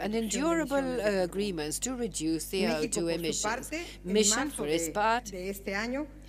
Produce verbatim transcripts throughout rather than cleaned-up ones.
and reducción de endurable emisiones de uh, carbono. agreements to reduce the México, O two por su emissions. parte, en Mission, marzo for its de, part, de este año,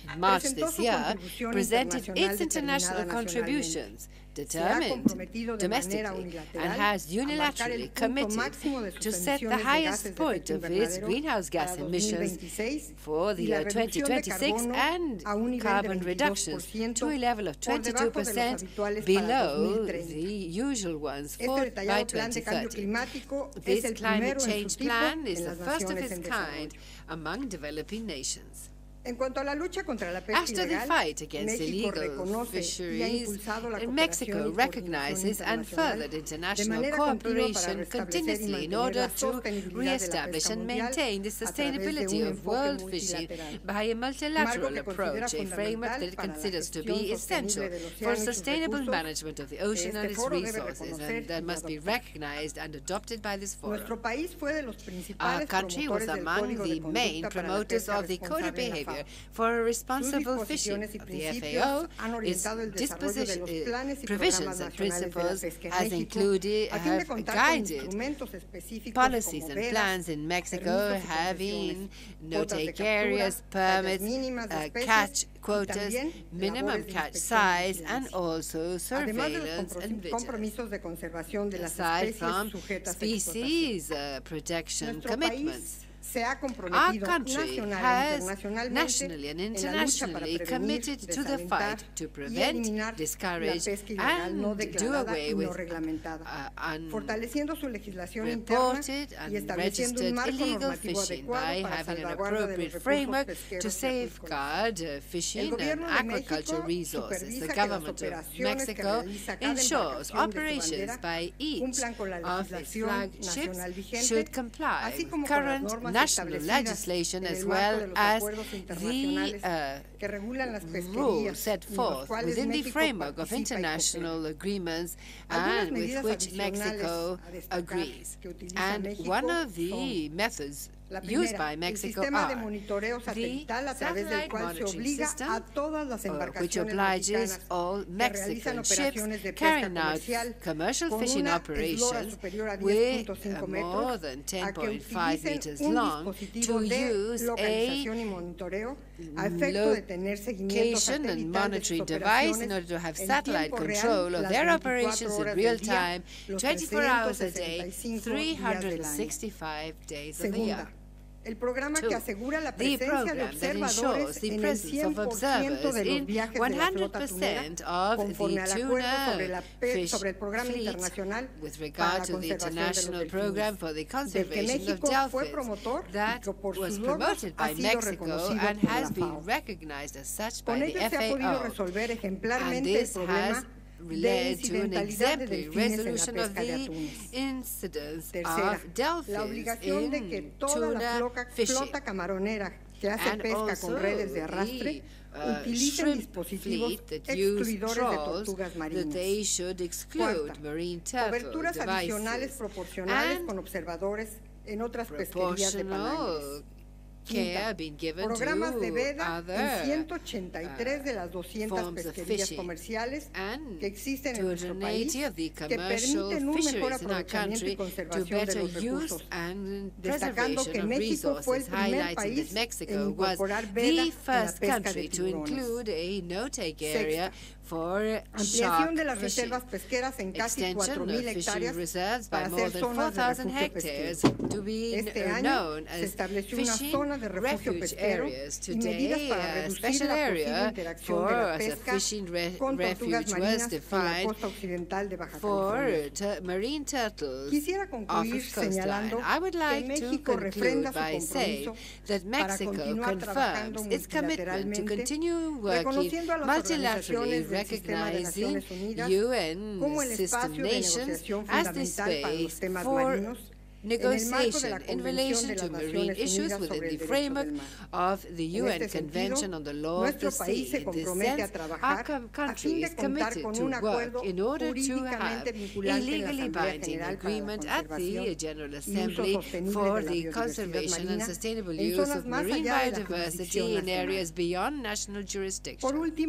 in March presentó this su year, contribución presented internacional its international determinada contributions, Se ha determined comprometido de manera domestically, unilateral and has a marcar el unilaterally punto committed máximo de sus to set the emisiones de highest gases de point efecto of its invernadero greenhouse gas para emissions dos mil veintiséis for the y la year reducción de twenty twenty-six carbono and a un nivel de carbon veintidós reductions por ciento to a level of por twenty-two debajo de los percent habituales para below dos mil treinta. the usual ones Este for by detallado plan de twenty cambio thirty. climático es This el climate primero en su change tipo plan is en the las first of naciones its en kind desarrollo. among developing nations. En cuanto a la lucha contra la pesca As to the ilegal, fight against México illegal reconoce y ha fisheries, impulsado la and cooperación Mexico y coordinación recognizes and internacional furthered de international manera continua para cooperation restablecer y continuously in mantener order la to sostenibilidad de la re-establish pesca and mundial maintain the a través de sustainability un of enfoque world fishing multilateral. by a multilateral Marco que approach, considera a framework that fundamental it para la considers to gestión be essential sostenible del for océano y sus sustainable recursos. management of the ocean and Este its foro debe resources, reconocer and that y must be adoptar. recognized and adopted by this forum. Nuestro país fue de los Our principales country was promotores del among Código de the main Conducta para la promoters Pesca of the code of Responsable en la behavior FAO. for Sus responsible fishing disposiciones y of the F A principios O. han Its orientado el desarrollo de los disposition, planes y uh, programas provisions and nacionales de la principles pesca en has México, included a fin de have contar con guided instrumentos específicos policies como and vedas, plans in Mexico permisos y having concesiones, no cuotas de take captura, areas, tallas permits, mínimas de uh, especies catch y quotas, también minimum labores de catch inspección y size, and vigilancia. also Además de los surveillance and compro- vigilance. compromisos de conservación de las Aside especies from sujetas a explotación. species uh, protection Nuestro commitments. país se ha Our comprometido country nacional e has internacionalmente nationally and en la lucha para internationally prevenir, committed to the desalentar fight to y prevent, eliminar la discourage, pesca ilegal no and do declarada away y no with reglamentada, uh, fortaleciendo su legislación interna reported y and estableciendo un registered marco illegal normativo fishing adecuado by para having an salvaguarda de los appropriate recursos framework to pesqueros y acuícolas. safeguard uh, El fishing and gobierno de agricultural México resources. supervisa The que las government of operaciones que Mexico realiza cada ensures embarcación de su operations bandera by each cumplan con la of its legislación flagships nacional vigente, should comply así with como con las current normas national establecidas legislation en as el marco de well los as acuerdos the internacionales uh, que regulan las rules pesquerías set y en los forth cuales within the México framework of participa y coopera. international agreements Algunas and with medidas which adicionales Mexico a destacar agrees. que utiliza And México one of the son: methods la used primera, by el Mexico sistema de are monitoreo the satelital a través del satellite cual se monitoring obliga system, a todas las uh, which embarcaciones obliges mexicanas all que realizan Mexican operaciones de ships pesca carrying out comercial commercial con fishing una eslora operations superior a with diez punto uh, cinco more metros than a ten que point five utilicen meters un long dispositivo to de use localización a y monitoreo a efecto de tener seguimiento location and satelital de sus monitoring device in order operaciones to have en satellite tiempo real control of las their veinticuatro operations in horas real del día, time, los twenty-four hours a trescientos sesenta y day, cinco three días hundred del año. sixty-five days of the year. Segunda, el programa Two, que asegura la the presencia de program that ensures observadores the en el presence cien of por ciento observers de los in viajes de one la hundred flota tunera, percent of conforme the al acuerdo sobre, la tuna pe- fish sobre el programa fleet internacional with para regard la to the conservación de los international delfines, program for the del que conservation of México fue dolphins promotor y that que por was sus logros promoted ha by sido Mexico reconocido and por la has been FAO. recognized as such by Con the ello se ha podido F A O. resolver And ejemplarmente el this problema has de led to an incidentalidad de exemplary delfines en la resolution of pesca de the atunes. incidence Tercera, of dolphins la obligación de que in toda la tuna floca, fishing. flota camaronera que hace And pesca also con redes de arrastre the, uh, utilicen shrimp dispositivos fleet that use excluidores de trawls tortugas that marinas. they should exclude Cuarta, marine turtle coberturas adicionales devices proporcionales and con observadores en otras pesquerías de Panamá. proportional Quinta, care being given programas de to veda other en ciento ochenta y tres de las doscientas forms of pesquerías fishing comerciales and que existen en nuestro two país, hundred eighty of the que commercial permiten un mejor fisheries in our aprovechamiento y country to conservación de better los use recursos, and destacando que preservation of México fue el resources, primer highlighting país that en Mexico was incorporar veda the en la first pesca de country to tiburones. include a no-take Sexta, area for ampliación shark de las fishing. reservas pesqueras en casi Extension cuatro of mil fishing hectáreas reserves by para more hacer than four zonas de thousand refugio hectares pesquero. to be Este uh, año known se as estableció una fishing zona de refugio refuge pesquero areas. y medidas Today, para a reducir special la posible area interacción for de la as a pesca fishing re con tortugas refuge was marinas en la defined costa occidental de Baja for California. tu- marine turtles Quisiera off concluir its coastline. señalando I would que like to México conclude refrenda su by saying compromiso that para Mexico continuar trabajando confirms its commitment to multilateralmente, continue working reconociendo a las multilaterally, organizaciones del Sistema de recognizing Naciones Unidas U N como el system espacio de nations negociación as the fundamental para los space temas for marinos en el marco de negotiation la in Convención relation de to las marine Naciones issues Unidas within sobre the el derecho framework del mar. of the En U N este Convention sentido, on the Law of the nuestro país Sea. se In this compromete a sense, trabajar our com- a country fin de is contar committed con to un work acuerdo in order to have jurídicamente a vinculante en la legally Asamblea binding General para la agreement at the conservación General y uso Assembly sostenible for de la the biodiversidad conservation and marina sustainable en use zonas of más marine allá de la biodiversity jurisdicción in nacional. areas beyond national Por jurisdiction. último,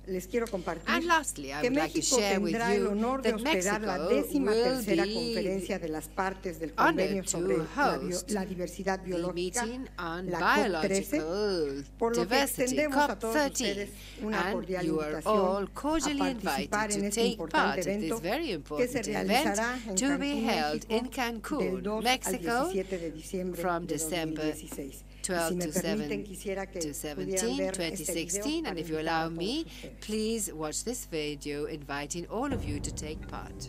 les quiero compartir And lastly, I que would like to México share with tendrá el you honor de that hospedar la Mexico décima will tercera be conferencia de las partes del honored convenio to sobre la, bio- host la diversidad the biológica, meeting on la COP trece, biological por lo que diversity, extendemos a COP todos thirteen, ustedes una and cordial you are invitación all a cordially invited participar en to este take part importante in this evento very que important se event realizará en to be Cancún, held in México, del Cancun, dos al Mexico, diecisiete de diciembre from de dos mil December dieciséis. Y si twelve me to permiten, quisiera que pudieran seventeen, ver twenty este video sixteen, para and if you invitar a allow todos me, ustedes. please watch this video inviting all of you to take part.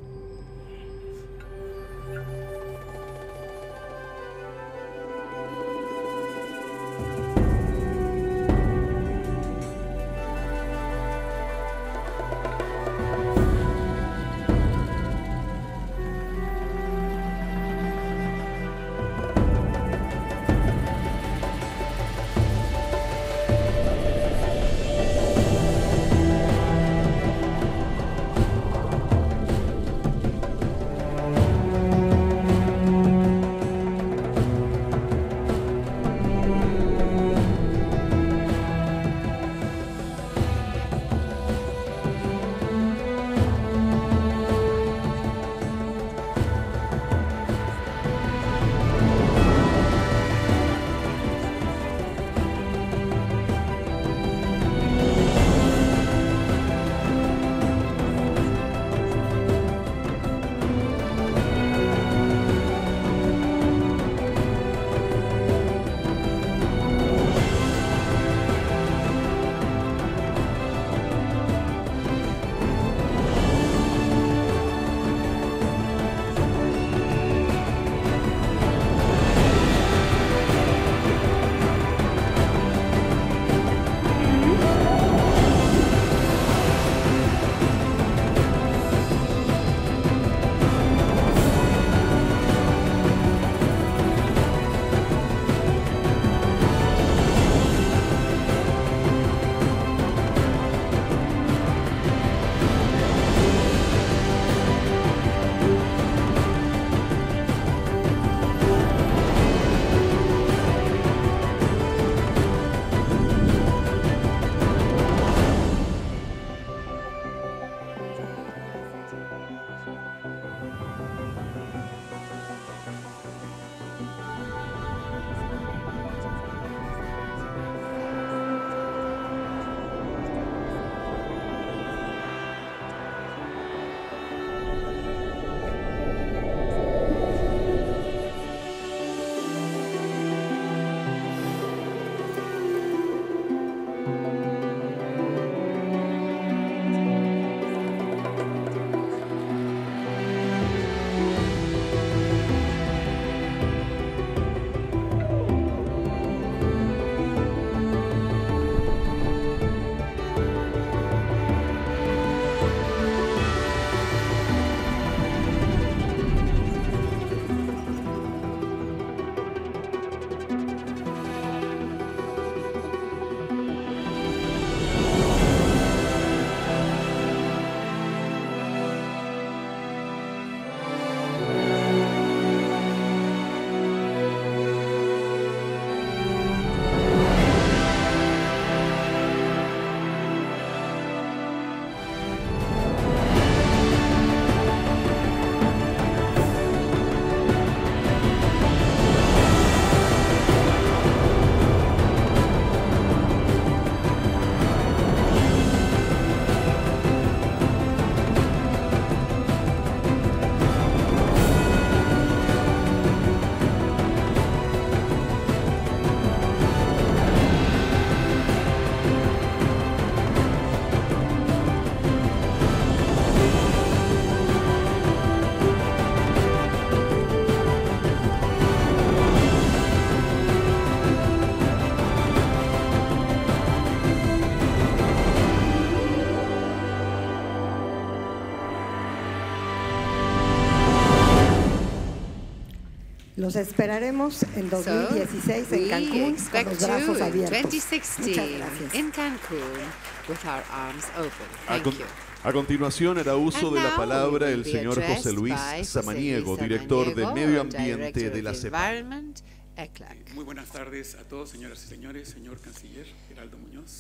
Los esperaremos en dos mil dieciséis So, en we Cancún con expect los you brazos in abiertos. twenty Muchas sixteen gracias. in Cancun with our arms open. A, Thank con- you. a continuación hará uso And de la now palabra we el will be señor José addressed Luis by José Samaniego, Luis director de Samaniego, Medio Ambiente Director de la of CEPAL. Environment, E C L A C. Muy buenas tardes a todos, señoras y señores, señor canciller Geraldo Muñoz.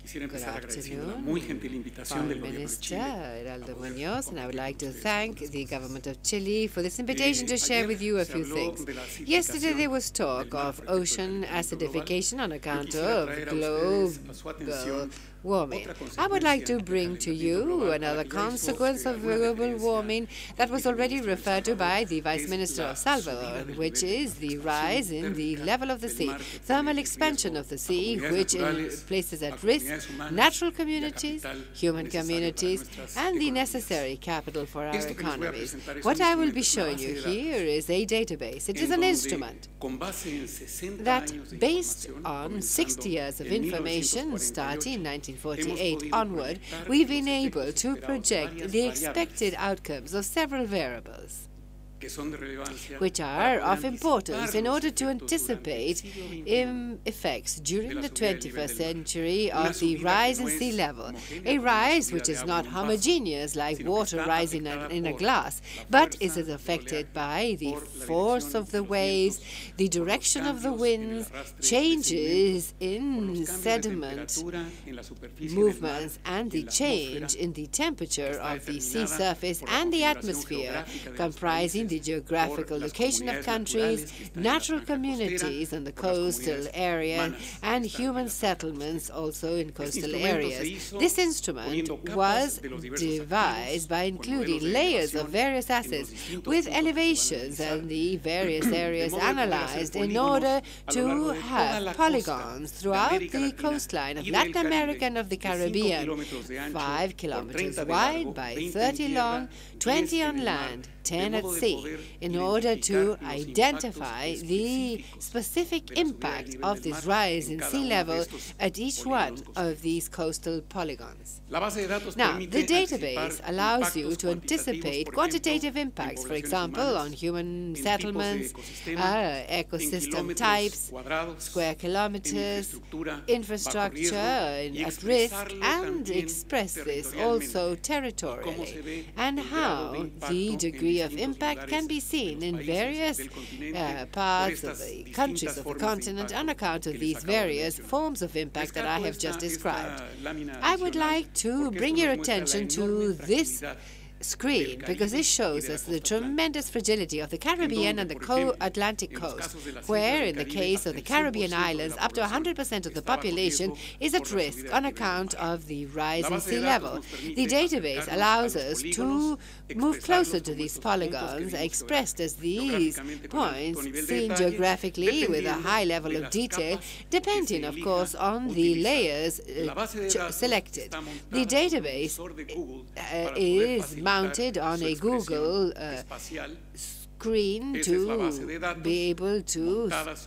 Good afternoon, Foreign Minister Heraldo Muñoz, and I would like to thank the government of Chile for this invitation to share with you a few things. Yesterday there was talk of ocean acidification on account of global warming. I would like to bring to you another consequence of global warming that was already referred to by the Vice Minister of Salvador, which is the rise in the level of the sea, thermal expansion of the sea, which places at risk natural communities, human communities, and the necessary capital for our economies. What I will be showing you here is a database. It is an instrument that, based on sixty years of information starting in nineteen forty-eight onward, we've been able to project the expected outcomes of several variables, which are of importance in order to anticipate um, effects during the twenty-first century of the rise in sea level, a rise which is not homogeneous like water rising in a, in a glass, but is affected by the force of the waves, the direction of the winds, changes in sediment movements, and the change in the temperature of the sea surface and the atmosphere, comprising the geographical location of countries, natural communities in the coastal area, and human settlements also in coastal areas. This instrument was devised by including layers of various assets with elevations and the various areas analyzed in order to have polygons throughout the coastline of Latin America and of the Caribbean, five kilometers wide by thirty long, twenty on land, ten at sea, in order to identify the specific impact of this rise in sea level at each one of these coastal polygons. Now, the database allows you to anticipate quantitative impacts, for example, on human settlements, uh, ecosystem types, square kilometers, infrastructure at risk, and express this also territorially, and how the degree of impact can be seen in various uh, parts of the countries of the continent on account of these various forms of impact that I have just described. I would like to bring your attention to this screen because this shows us the tremendous fragility of the Caribbean and the co Atlantic coast, where in the case of the Caribbean islands, up to one hundred percent of the population is at risk on account of the rise in sea level. The database allows us to move closer to these polygons, expressed as these points seen geographically with a high level of detail, depending, of course, on the layers uh, selected. The database uh, is mounted on a Google uh, screen to be able to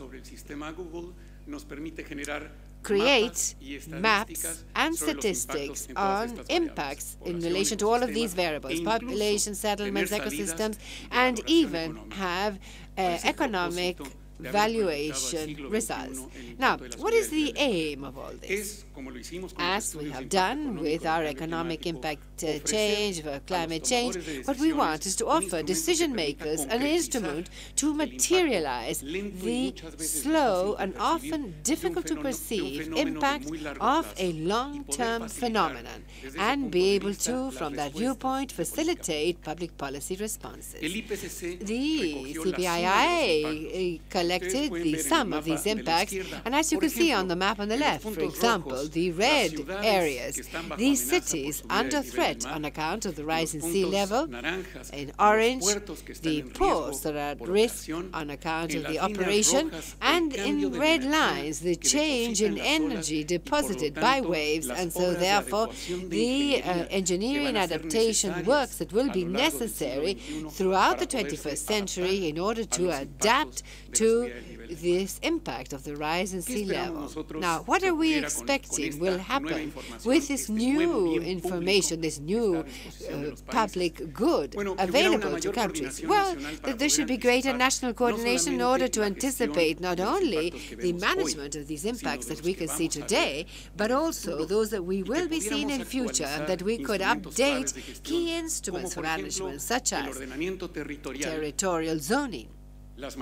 create maps and statistics on impacts in relation to all of these variables, population, settlements, ecosystems, and even have uh, economic valuation results. Now, what is the aim of all this? As we have done with our economic impact uh, change, for climate change, what we want is to offer decision makers an instrument to materialize the slow and often difficult to perceive impact of a long-term phenomenon and be able to, from that viewpoint, facilitate public policy responses. The C P I I collected the sum of these impacts, and as you can see on the map on the left, for example, the red areas, these cities under threat on account of the rise in sea level, in orange, the ports that are at risk on account of the operation, and in red lines, the change in energy deposited by waves, and so therefore the uh, engineering adaptation works that will be necessary throughout the twenty-first century in order to adapt to this impact of the rise in sea level. Now, what are we expecting will happen with this new information, this new uh, public good available to countries? Well, that there should be greater national coordination in order to anticipate not only the management of these impacts that we can see today, but also those that we will be seeing in future, and that we could update key instruments for management, such as territorial zoning,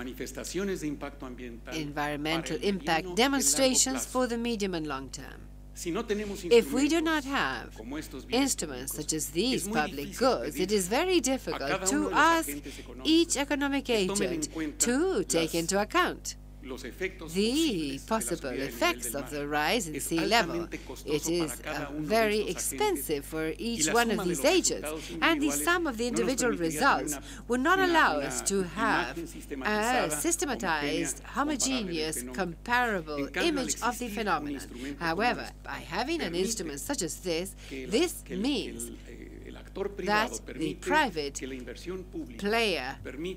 environmental impact demonstrations for the medium and long term, If we do not have instruments such as these public goods, it is very difficult to ask each economic agent to take into account the possible effects of the rise in sea level. It is uh, very expensive for each one of these agents, and the sum of the individual results would not allow us to have a systematized, homogeneous, comparable image of the phenomenon. However, by having an instrument such as this, this means that the private player,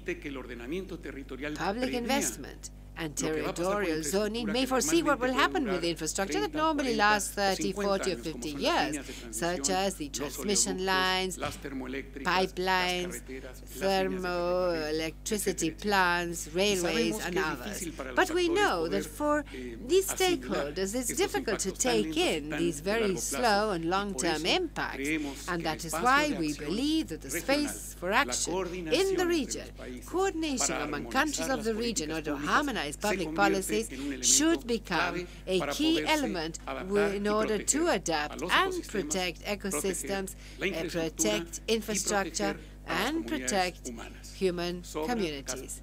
public investment, and territorial zoning may foresee what will happen with infrastructure that normally lasts thirty, forty, or fifty years, such as the transmission lines, pipelines, thermoelectricity plants, railways, and others. But we know that for these stakeholders, it's difficult to take in these very slow and long-term impacts, and that is why we believe that the space for action in the region, coordination among countries of the region, or to harmonize public policies should become a key element in order to adapt and protect ecosystems, uh, protect infrastructure, and protect human communities.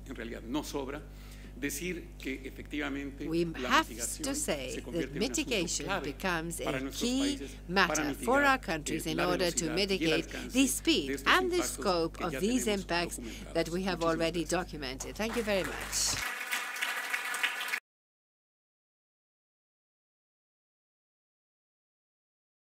We have to say that mitigation becomes a key matter for our countries in order to mitigate the speed and the scope of these impacts that we have already documented. Thank you very much.